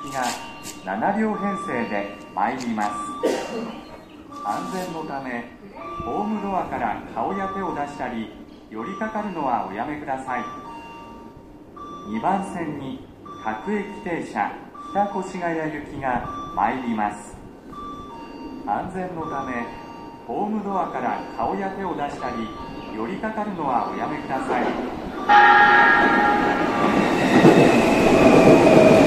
きが7両編成で参ります。安全のためホームドアから顔や手を出したり寄りかかるのはおやめください。2番線に各駅停車北越谷行きが参ります。安全のためホームドアから顔や手を出したり寄りかかるのはおやめください。